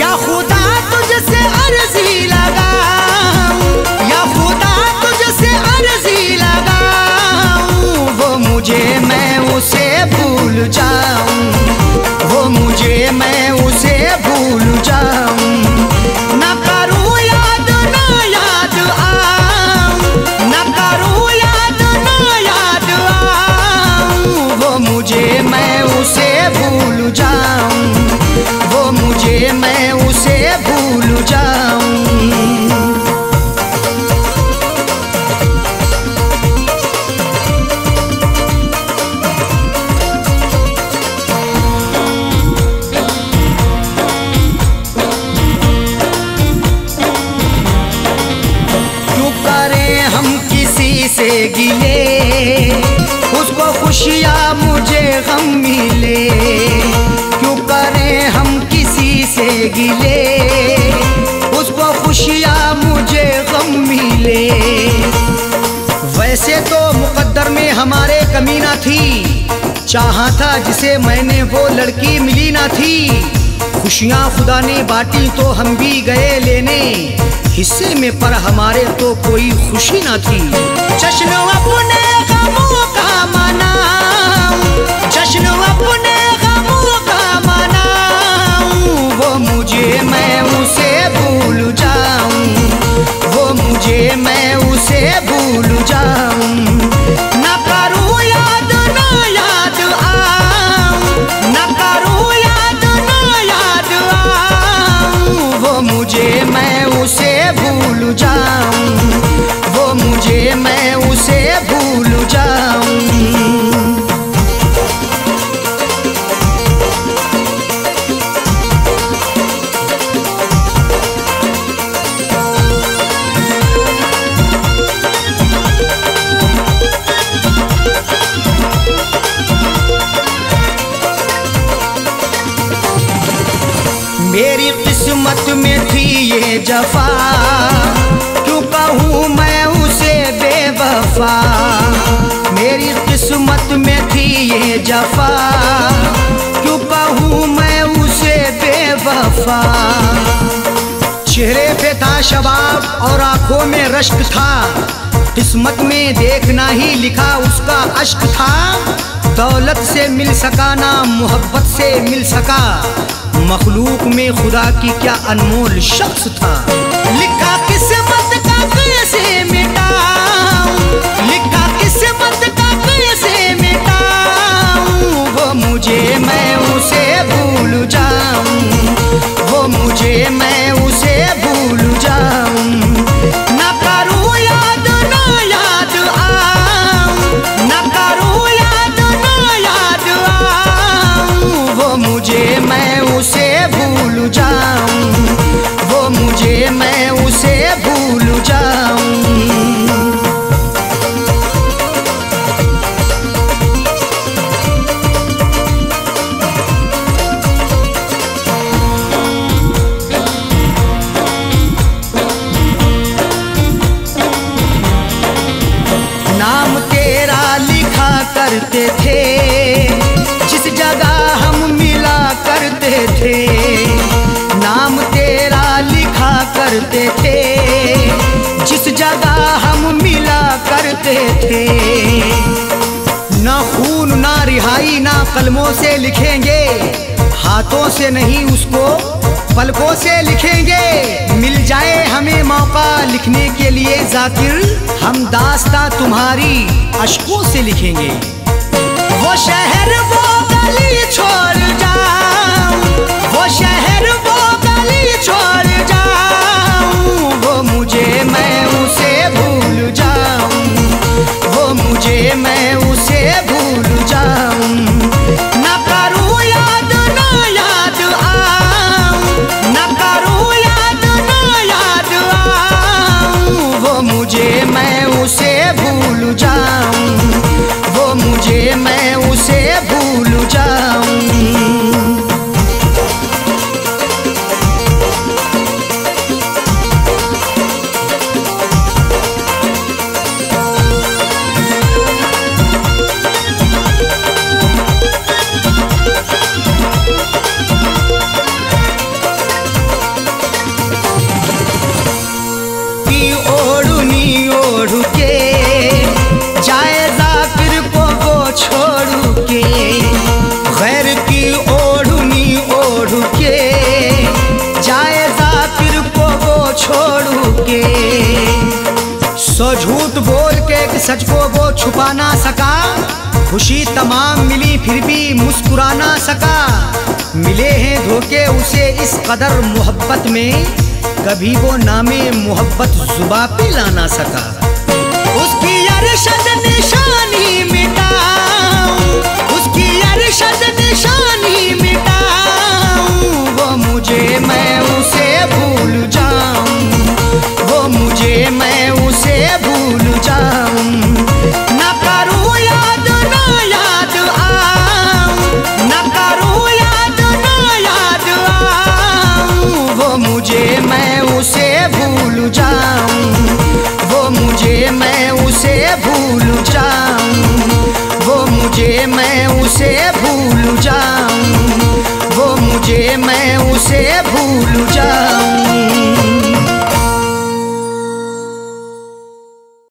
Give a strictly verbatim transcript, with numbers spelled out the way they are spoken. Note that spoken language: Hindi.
या खुदा तुझसे अर्जी लगाऊं, या खुदा तुझसे अर्जी लगाऊं, वो मुझे मैं उसे भूल जाऊं, वो मुझे मैं उसे भूल जाऊं। ना करूं याद ना याद आऊं, ना करूं याद ना याद आऊं, वो मुझे मैं उसे भूल जाऊं, वो मुझे मैं उसे भूल जाऊं। से गिले उसको खुशियाँ मुझे गम मिले, क्यों करें हम किसी से गिले उसको खुशियाँ मुझे गम मिले। वैसे तो मुकद्दर में हमारे कमी ना थी, चाहा था जिसे मैंने वो लड़की मिली ना थी। खुशियाँ खुदा ने बांटी तो हम भी गए लेने हिस्से में, पर हमारे तो कोई खुशी ना थी। जश्न अपने गमों का मनाऊं, जश्न अपने गमों का मनाऊं, वो मुझे मैं उसे भूल जाऊं, वो मुझे मैं उसे भूल जाऊं। ना करूं याद ना याद आऊं, ना करूं याद ना याद आऊं, वो मुझे मैं उसे भूल जाऊं, वो मुझे मैं उसे भूल जाऊं। मेरी किस्मत में थी ये जफा, क्यों कहूँ मैं उसे बेवफा। मेरी किस्मत में थी ये जफा, क्यों कहूँ मैं उसे बेवफा। चेहरे पे था शबाब और आंखों में रश्क था, किस्मत में देखना ही लिखा उसका अश्क था। दौलत से मिल सका ना मोहब्बत से मिल सका, मखलूक में खुदा की क्या अनमोल शख्स था। लिखा किस्मत का कैसे मिटाऊं, लिखा किस्मत का कैसे मिटाऊं, वो मुझे मैं उसे भूल जाऊं, वो मुझे मैं उसे भूल जाऊं। ना करूं याद ना याद आऊं, ना करूं याद ना याद आऊं, वो मुझे मैं उसे भूल जाऊं, वो मुझे मैं उसे भूल जाऊं। नाम तेरा लिखा करते थे जिस जगह हम मिला करते थे, नाम तेरा लिखा करते थे जिस जगह हम मिला करते थे। ना खून ना रिहाई ना कलमों से लिखेंगे, हाथों से नहीं उसको पलकों से लिखेंगे। मिल जाए हमें मौका लिखने के लिए जाकिर, हम दास्तां तुम्हारी अश्कों से लिखेंगे। वो शहर वो गली छोड़ जाऊं, वो शहर वो गली छोड़ जाऊं, वो मुझे मैं उसे भूल जाऊं, वो मुझे मैं उसे भूल जाऊं। ना करूं याद ना याद आऊं, ना करूं याद ना याद आऊं, वो मुझे मैं उसे भूल जाऊं, वो मुझे मैं उसे भूल जाऊं। सच को वो छुपा ना सका, खुशी तमाम मिली फिर भी मुस्कुरा ना सका। मिले हैं धोखे उसे इस कदर मोहब्बत में, कभी वो नामे मोहब्बत जुबां पे ला ना सका। उसकी अरशद निशानी मिटाऊं, उसकी अरशद निशानी मिटाऊं, वो मुझे मैं उसे भूल जाऊं, वो मुझे मैं उसे भूल जाऊं। ना करूं याद ना याद आऊं, ना करूं याद ना याद आऊं, वो मुझे मैं उसे भूल जाऊं, वो मुझे मैं उसे भूल जाऊं, वो मुझे मैं उसे भूल जाऊं, वो मुझे मैं उसे